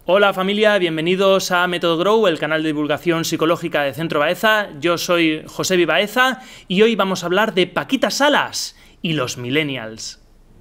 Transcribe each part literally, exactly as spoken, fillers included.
Hola familia, bienvenidos a Método Grow, el canal de divulgación psicológica de Centro Baeza. Yo soy Josebi Baeza y hoy vamos a hablar de Paquita Salas y los millennials.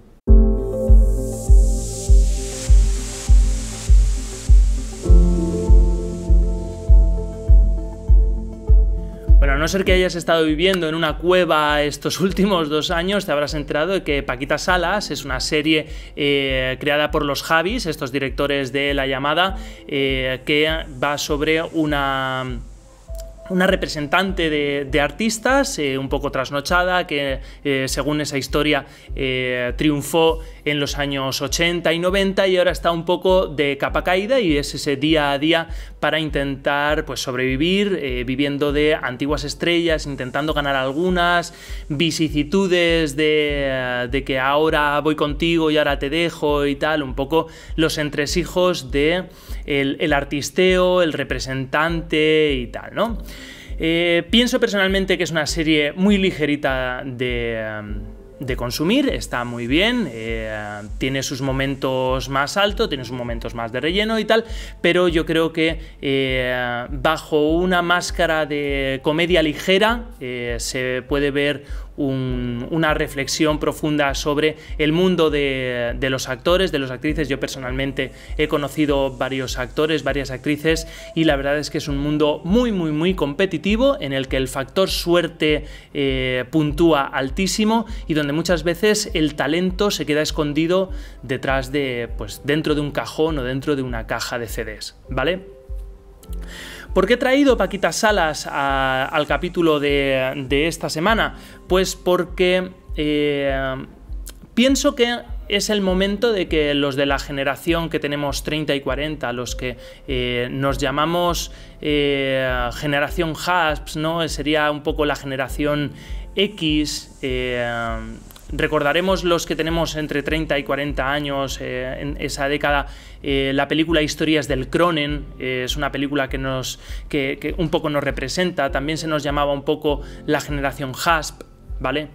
Bueno, a no ser que hayas estado viviendo en una cueva estos últimos dos años, te habrás enterado de que Paquita Salas es una serie eh, creada por los Javis, estos directores de La Llamada, eh, que va sobre una... una representante de, de artistas eh, un poco trasnochada que eh, según esa historia eh, triunfó en los años ochenta y noventa y ahora está un poco de capa caída y es ese día a día para intentar pues, sobrevivir eh, viviendo de antiguas estrellas, intentando ganar algunas, vicisitudes de, de que ahora voy contigo y ahora te dejo y tal, un poco los entresijos de el, el artisteo, el representante y tal, ¿no? Eh, pienso personalmente que es una serie muy ligerita de, de consumir, está muy bien, eh, tiene sus momentos más altos, tiene sus momentos más de relleno y tal, pero yo creo que eh, bajo una máscara de comedia ligera eh, se puede ver Un, una reflexión profunda sobre el mundo de, de los actores, de las actrices. Yo personalmente he conocido varios actores, varias actrices y la verdad es que es un mundo muy muy muy competitivo en el que el factor suerte eh, puntúa altísimo y donde muchas veces el talento se queda escondido detrás de, pues dentro de un cajón o dentro de una caja de C Ds, ¿vale? ¿Por qué he traído Paquita Salas a, al capítulo de, de esta semana? Pues porque eh, pienso que es el momento de que los de la generación que tenemos treinta y cuarenta, los que eh, nos llamamos eh, generación Hasps, ¿no? Sería un poco la generación X. Eh, Recordaremos los que tenemos entre treinta y cuarenta años eh, en esa década eh, la película Historias del Cronen, eh, es una película que, nos, que, que un poco nos representa, también se nos llamaba un poco la generación Hasp, ¿vale?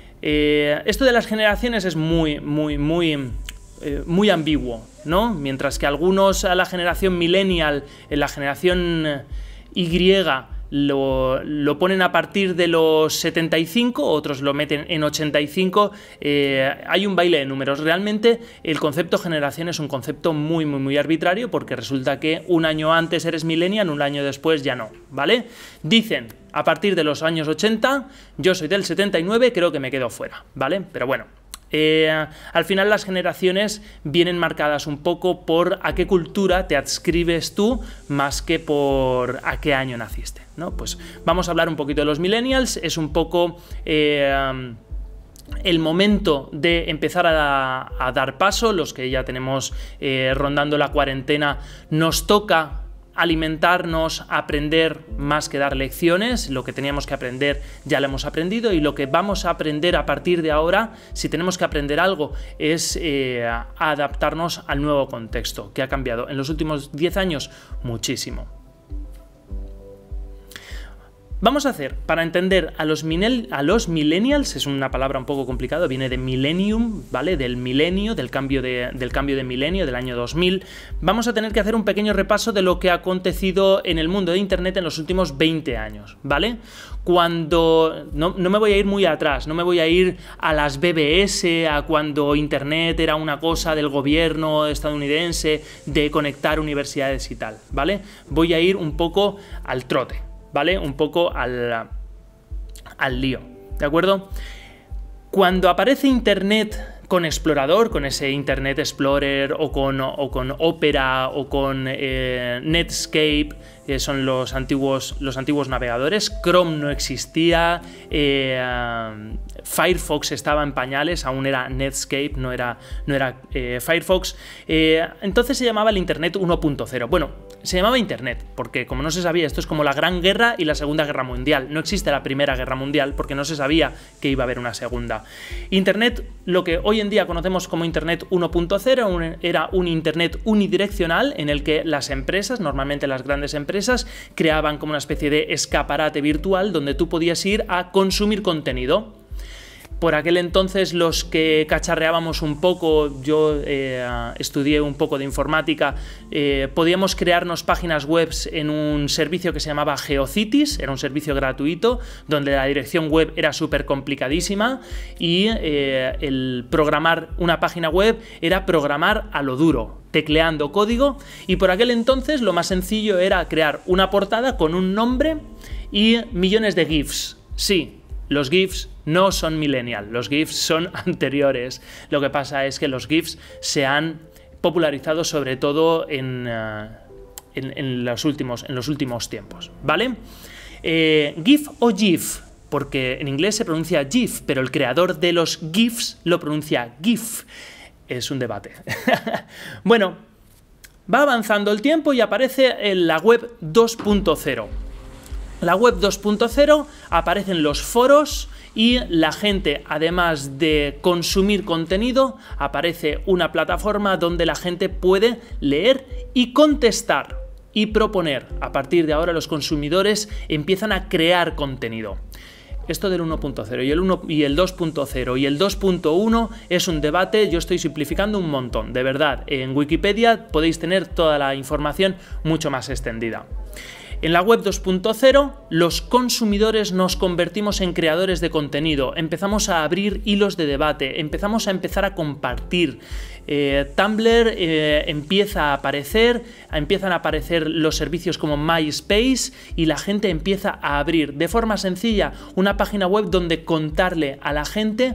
Eh, esto de las generaciones es muy, muy, muy, eh, muy ambiguo, ¿no? Mientras que algunos a la generación millennial, en la generación Y, Lo, lo ponen a partir de los setenta y cinco, otros lo meten en ochenta y cinco, eh, hay un baile de números. Realmente el concepto generación es un concepto muy muy muy arbitrario porque resulta que un año antes eres millennial, un año después ya no, ¿vale? Dicen a partir de los años ochenta, yo soy del setenta y nueve, creo que me quedo fuera, ¿vale? Pero bueno. Eh, al final las generaciones vienen marcadas un poco por a qué cultura te adscribes tú más que por a qué año naciste, ¿no? Pues vamos a hablar un poquito de los millennials, es un poco eh, el momento de empezar a, a dar paso, los que ya tenemos eh, rondando la cuarentena nos toca alimentarnos, aprender más que dar lecciones. Lo que teníamos que aprender ya lo hemos aprendido y lo que vamos a aprender a partir de ahora, si tenemos que aprender algo, es eh, adaptarnos al nuevo contexto que ha cambiado en los últimos diez años muchísimo. Vamos a hacer, para entender a los, a los millennials, es una palabra un poco complicada, viene de millennium, ¿vale? Del milenio, del cambio de, del cambio de milenio, del año dos mil. Vamos a tener que hacer un pequeño repaso de lo que ha acontecido en el mundo de Internet en los últimos veinte años, ¿vale? Cuando... No, no me voy a ir muy atrás, no me voy a ir a las B B S, a cuando Internet era una cosa del gobierno estadounidense, de conectar universidades y tal, ¿vale? Voy a ir un poco al trote, ¿vale? Un poco al, al lío, ¿de acuerdo? Cuando aparece Internet con Explorador, con ese Internet Explorer o con, o con Opera o con eh, Netscape, que son los antiguos, los antiguos navegadores, Chrome no existía, eh, Firefox estaba en pañales, aún era Netscape, no era, no era eh, Firefox, eh, entonces se llamaba el Internet uno punto cero. Bueno, se llamaba Internet, porque como no se sabía, esto es como la Gran Guerra y la Segunda Guerra Mundial. No existe la Primera Guerra Mundial porque no se sabía que iba a haber una segunda. Internet, lo que hoy en día conocemos como Internet uno punto cero, era un Internet unidireccional en el que las empresas, normalmente las grandes empresas, creaban como una especie de escaparate virtual donde tú podías ir a consumir contenido. Por aquel entonces los que cacharreábamos un poco, yo eh, estudié un poco de informática, eh, podíamos crearnos páginas web en un servicio que se llamaba GeoCities, era un servicio gratuito, donde la dirección web era súper complicadísima y eh, el programar una página web era programar a lo duro, tecleando código, y por aquel entonces lo más sencillo era crear una portada con un nombre y millones de GIFs. Sí, los GIFs no son millennial, los GIFs son anteriores. Lo que pasa es que los GIFs se han popularizado sobre todo en, uh, en, en, los, últimos, en los últimos tiempos, ¿vale? Eh, ¿GIF o GIF? Porque en inglés se pronuncia GIF, pero el creador de los GIFs lo pronuncia GIF. Es un debate. Bueno, va avanzando el tiempo y aparece en la web dos punto cero. La web dos punto cero aparecen los foros y la gente, además de consumir contenido, aparece una plataforma donde la gente puede leer y contestar y proponer. A partir de ahora los consumidores empiezan a crear contenido. Esto del uno punto cero y el, uno y el dos punto cero y el dos punto uno es un debate, yo estoy simplificando un montón, de verdad. En Wikipedia podéis tener toda la información mucho más extendida. En la web dos punto cero, los consumidores nos convertimos en creadores de contenido, empezamos a abrir hilos de debate, empezamos a empezar a compartir. Eh, Tumblr eh, empieza a aparecer, empiezan a aparecer los servicios como MySpace y la gente empieza a abrir de forma sencilla una página web donde contarle a la gente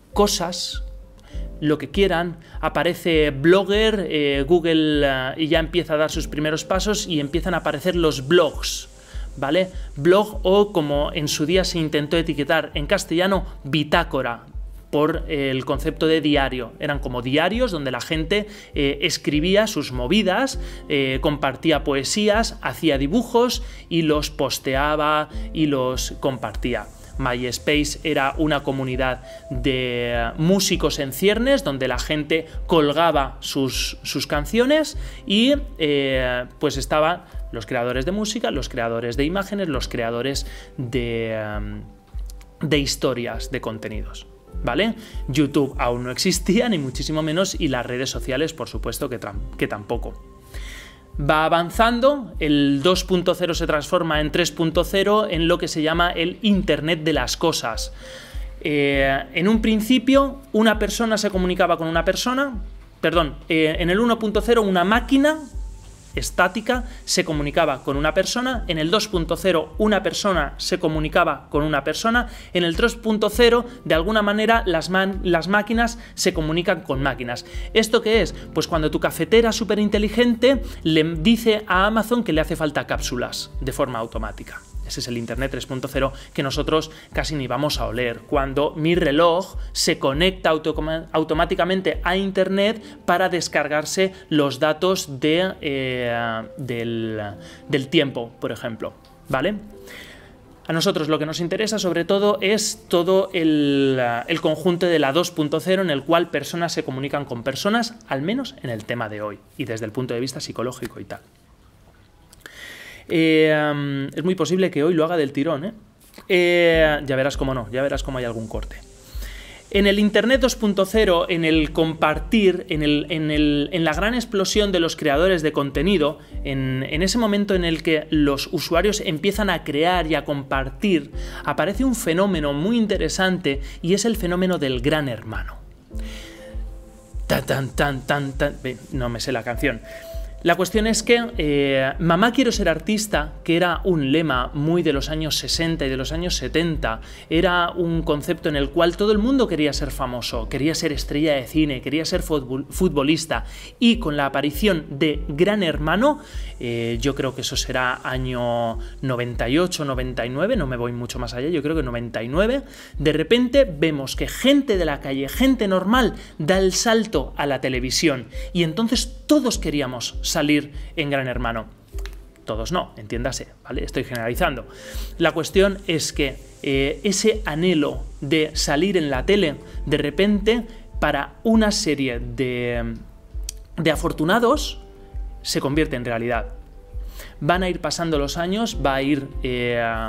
cosas, lo que quieran. Aparece Blogger, eh, Google uh, y ya empieza a dar sus primeros pasos y empiezan a aparecer los blogs, ¿vale? Blog, o como en su día se intentó etiquetar en castellano, bitácora, por eh, el concepto de diario. Eran como diarios donde la gente eh, escribía sus movidas, eh, compartía poesías, hacía dibujos y los posteaba y los compartía. MySpace era una comunidad de músicos en ciernes donde la gente colgaba sus, sus canciones y eh, pues estaban los creadores de música, los creadores de imágenes, los creadores de, um, de historias, de contenidos, ¿vale? YouTube aún no existía, ni muchísimo menos, y las redes sociales, por supuesto, que, que tampoco. Va avanzando, el dos punto cero se transforma en tres punto cero en lo que se llama el Internet de las cosas. Eh, en un principio, una persona se comunicaba con una persona, perdón, eh, en el uno punto cero una máquina estática se comunicaba con una persona, en el dos punto cero una persona se comunicaba con una persona, en el tres punto cero de alguna manera las, las máquinas se comunican con máquinas. ¿Esto qué es? Pues cuando tu cafetera súper inteligente le dice a Amazon que le hace falta cápsulas de forma automática. Ese es el Internet tres punto cero que nosotros casi ni vamos a oler. Cuando mi reloj se conecta automáticamente a Internet para descargarse los datos de, eh, del, del tiempo, por ejemplo, ¿vale? A nosotros lo que nos interesa sobre todo es todo el, el conjunto de la dos punto cero en el cual personas se comunican con personas, al menos en el tema de hoy y desde el punto de vista psicológico y tal. Eh, um, es muy posible que hoy lo haga del tirón, ¿eh? Eh, ya verás cómo no, ya verás cómo hay algún corte. En el Internet dos punto cero, en el compartir, en, el, en, el, en la gran explosión de los creadores de contenido, en, en ese momento en el que los usuarios empiezan a crear y a compartir, aparece un fenómeno muy interesante y es el fenómeno del gran hermano. Tan, tan, tan, tan, tan. No me sé la canción. La cuestión es que eh, Mamá quiero ser artista, que era un lema muy de los años sesenta y de los años setenta, era un concepto en el cual todo el mundo quería ser famoso, quería ser estrella de cine, quería ser futbolista, y con la aparición de Gran Hermano, eh, yo creo que eso será año noventa y ocho, noventa y nueve, no me voy mucho más allá, yo creo que noventa y nueve, de repente vemos que gente de la calle, gente normal, da el salto a la televisión, y entonces todos queríamos salir en Gran Hermano. Todos no, entiéndase, ¿vale? Estoy generalizando. La cuestión es que eh, ese anhelo de salir en la tele, de repente, para una serie de, de afortunados, se convierte en realidad. Van a ir pasando los años, va a ir... Eh,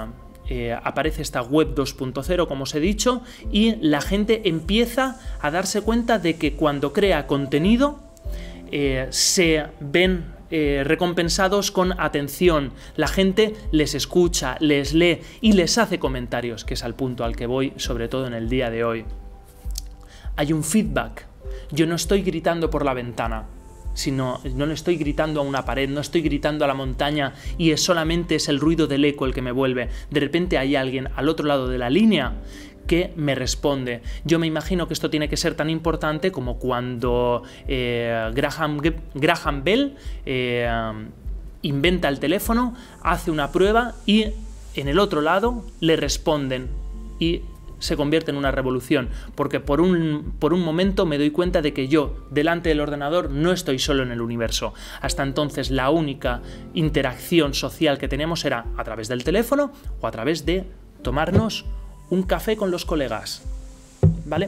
eh, aparece esta web dos punto cero, como os he dicho, y la gente empieza a darse cuenta de que cuando crea contenido eh, se ven eh, recompensados con atención, la gente les escucha, les lee y les hace comentarios, que es al punto al que voy, sobre todo en el día de hoy. Hay un feedback. Yo no estoy gritando por la ventana, sino no le estoy gritando a una pared, no estoy gritando a la montaña y es solamente es el ruido del eco el que me vuelve. De repente hay alguien al otro lado de la línea que me responde. Yo me imagino que esto tiene que ser tan importante como cuando eh, Graham, Graham Bell eh, inventa el teléfono, hace una prueba y en el otro lado le responden y se convierte en una revolución, porque por un, por un momento me doy cuenta de que yo, delante del ordenador, no estoy solo en el universo. Hasta entonces la única interacción social que tenemos era a través del teléfono o a través de tomarnos un café con los colegas, ¿vale?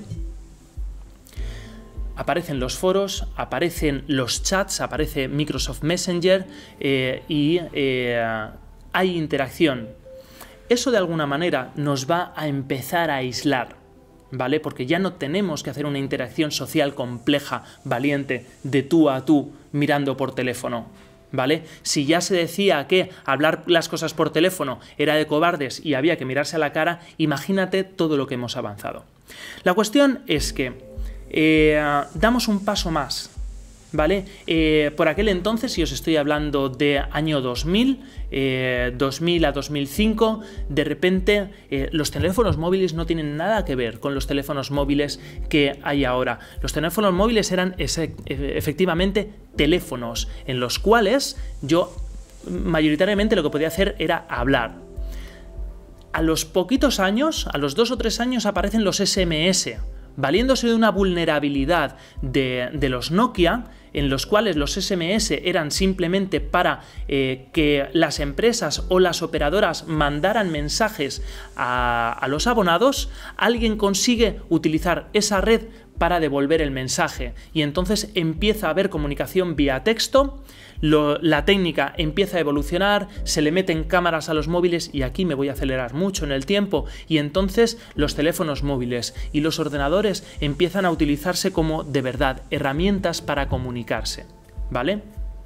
Aparecen los foros, aparecen los chats, aparece Microsoft Messenger eh, y eh, hay interacción. Eso de alguna manera nos va a empezar a aislar, ¿vale? Porque ya no tenemos que hacer una interacción social compleja, valiente, de tú a tú, mirando por teléfono, ¿vale? Si ya se decía que hablar las cosas por teléfono era de cobardes y había que mirarse a la cara, imagínate todo lo que hemos avanzado. La cuestión es que eh, damos un paso más, ¿vale? Eh, por aquel entonces, si os estoy hablando de año dos mil, eh, dos mil a dos mil cinco, de repente eh, los teléfonos móviles no tienen nada que ver con los teléfonos móviles que hay ahora. Los teléfonos móviles eran ese, efectivamente teléfonos en los cuales yo mayoritariamente lo que podía hacer era hablar. A los poquitos años, a los dos o tres años, aparecen los ese eme ese, valiéndose de una vulnerabilidad de, de los Nokia, en los cuales los ese eme ese eran simplemente para eh, que las empresas o las operadoras mandaran mensajes a, a los abonados, alguien consigue utilizar esa red para devolver el mensaje y entonces empieza a haber comunicación vía texto. Lo, la técnica empieza a evolucionar, se le meten cámaras a los móviles y aquí me voy a acelerar mucho en el tiempo y entonces los teléfonos móviles y los ordenadores empiezan a utilizarse como de verdad herramientas para comunicarse, ¿vale?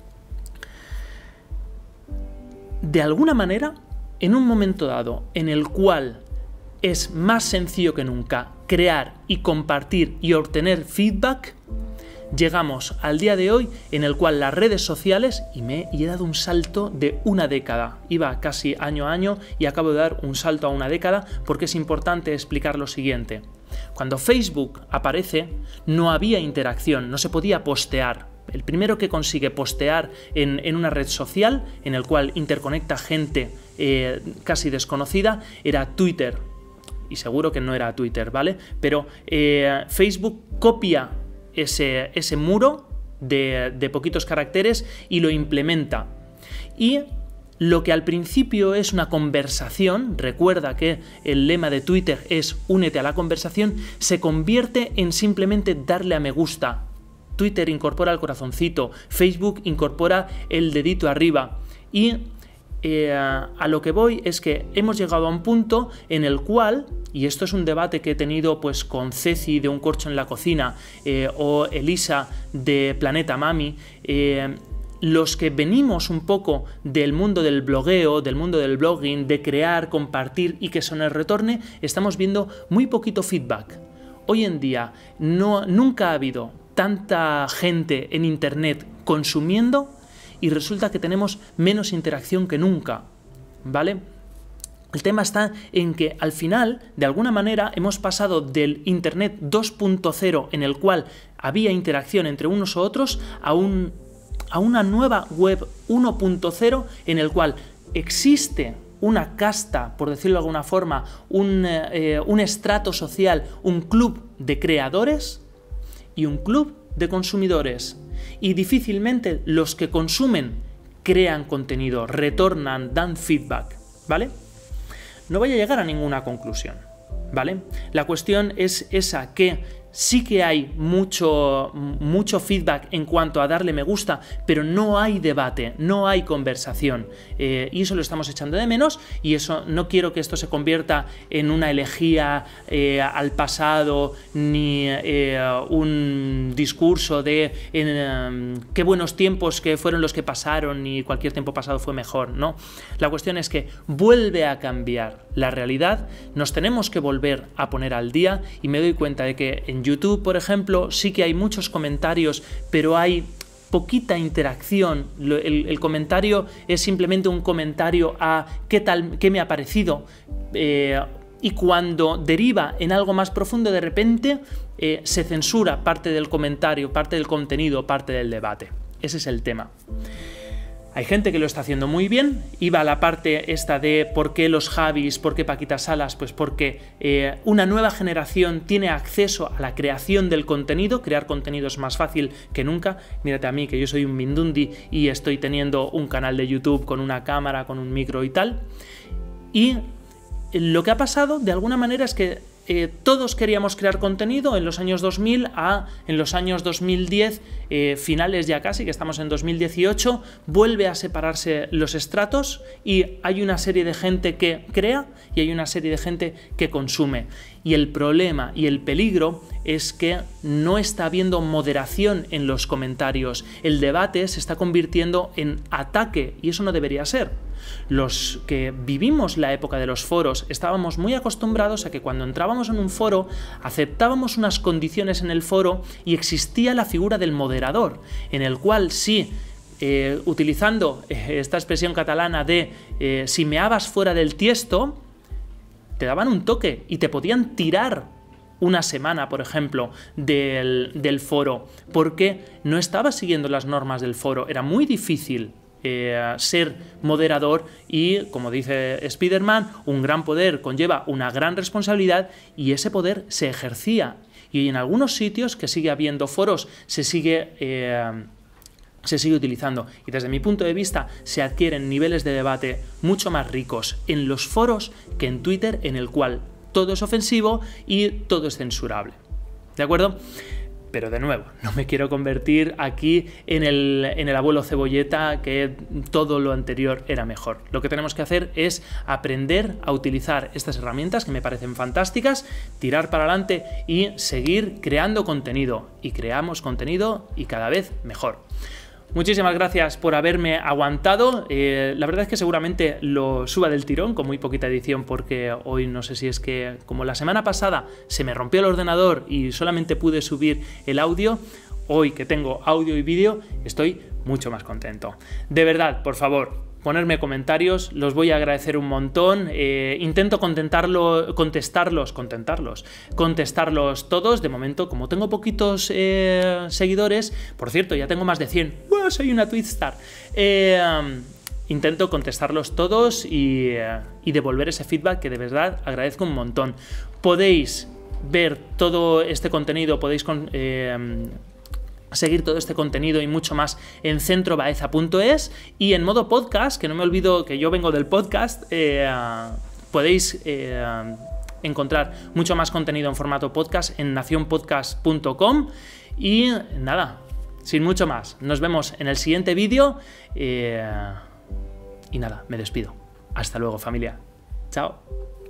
De alguna manera, en un momento dado en el cual es más sencillo que nunca crear y compartir y obtener feedback, llegamos al día de hoy en el cual las redes sociales, y me y he dado un salto de una década, iba casi año a año y acabo de dar un salto a una década porque es importante explicar lo siguiente. Cuando Facebook aparece no había interacción, no se podía postear. El primero que consigue postear en, en una red social en el cual interconecta gente eh, casi desconocida era Twitter. Y seguro que no era Twitter, ¿vale? Pero eh, Facebook copia ese, ese muro de, de poquitos caracteres y lo implementa. Y lo que al principio es una conversación, recuerda que el lema de Twitter es únete a la conversación, se convierte en simplemente darle a me gusta. Twitter incorpora el corazoncito, Facebook incorpora el dedito arriba y eh, a lo que voy es que hemos llegado a un punto en el cual, y esto es un debate que he tenido pues con Ceci de Un Corcho en la Cocina eh, o Elisa de Planeta Mami, eh, los que venimos un poco del mundo del blogueo, del mundo del blogging, de crear, compartir y que eso nos retorne, estamos viendo muy poquito feedback. Hoy en día no, nunca ha habido tanta gente en internet consumiendo y resulta que tenemos menos interacción que nunca, ¿vale? El tema está en que al final, de alguna manera, hemos pasado del Internet dos punto cero en el cual había interacción entre unos u otros a, un, a una nueva web uno punto cero en el cual existe una casta, por decirlo de alguna forma, un, eh, un estrato social, un club de creadores y un club de consumidores. Y difícilmente los que consumen crean contenido, retornan, dan feedback, ¿vale? No voy a llegar a ninguna conclusión, ¿vale? La cuestión es esa, que sí que hay mucho, mucho feedback en cuanto a darle me gusta, pero no hay debate, no hay conversación. Eh, y eso lo estamos echando de menos, y eso no quiero que esto se convierta en una elegía eh, al pasado, ni eh, un discurso de eh, qué buenos tiempos que fueron los que pasaron y cualquier tiempo pasado fue mejor, ¿no? La cuestión es que vuelve a cambiar la realidad, nos tenemos que volver a poner al día, y me doy cuenta de que en YouTube, por ejemplo, sí que hay muchos comentarios, pero hay poquita interacción. El, el comentario es simplemente un comentario a qué tal, qué me ha parecido, eh, y cuando deriva en algo más profundo, de repente eh, se censura parte del comentario, parte del contenido, parte del debate. Ese es el tema. Hay gente que lo está haciendo muy bien. Iba a la parte esta de por qué los Javis, por qué Paquita Salas, pues porque eh, una nueva generación tiene acceso a la creación del contenido. Crear contenido es más fácil que nunca. Mírate a mí, que yo soy un mindundi y estoy teniendo un canal de YouTube con una cámara, con un micro y tal. Y lo que ha pasado, de alguna manera, es que Eh, todos queríamos crear contenido en los años dos mil a en los años dos mil diez, eh, finales ya casi, que estamos en dos mil dieciocho, vuelve a separarse los estratos y hay una serie de gente que crea y hay una serie de gente que consume. Y el problema y el peligro es que no está habiendo moderación en los comentarios. El debate se está convirtiendo en ataque y eso no debería ser. Los que vivimos la época de los foros estábamos muy acostumbrados a que cuando entrábamos en un foro aceptábamos unas condiciones en el foro y existía la figura del moderador, en el cual sí, eh, utilizando esta expresión catalana de eh, si meabas fuera del tiesto, te daban un toque y te podían tirar una semana, por ejemplo, del, del foro, porque no estabas siguiendo las normas del foro. Era muy difícil eh, ser moderador y, como dice Spider-Man, un gran poder conlleva una gran responsabilidad y ese poder se ejercía. Y en algunos sitios que sigue habiendo foros, se sigue... Eh, se sigue utilizando, y desde mi punto de vista se adquieren niveles de debate mucho más ricos en los foros que en Twitter, en el cual todo es ofensivo y todo es censurable. ¿De acuerdo? Pero de nuevo, no me quiero convertir aquí en el, en el abuelo cebolleta que todo lo anterior era mejor. Lo que tenemos que hacer es aprender a utilizar estas herramientas que me parecen fantásticas, tirar para adelante y seguir creando contenido. Y creamos contenido y cada vez mejor. Muchísimas gracias por haberme aguantado. Eh, la verdad es que seguramente lo suba del tirón con muy poquita edición, porque hoy no sé si es que, como la semana pasada se me rompió el ordenador y solamente pude subir el audio, hoy que tengo audio y vídeo estoy mucho más contento. De verdad, por favor, ponerme comentarios, los voy a agradecer un montón. Eh, intento contentarlo, contestarlos, contentarlos, contestarlos todos. De momento, como tengo poquitos eh, seguidores, por cierto, ya tengo más de cien. ¡Wow! Soy una Twitstar. Eh, intento contestarlos todos y, eh, y devolver ese feedback que de verdad agradezco un montón. Podéis ver todo este contenido, podéis con, eh, seguir todo este contenido y mucho más en centro baeza punto es, y en modo podcast, que no me olvido que yo vengo del podcast, eh, podéis eh, encontrar mucho más contenido en formato podcast en nación podcast punto com. Y nada, sin mucho más, nos vemos en el siguiente vídeo eh, y nada, me despido. Hasta luego, familia. Chao.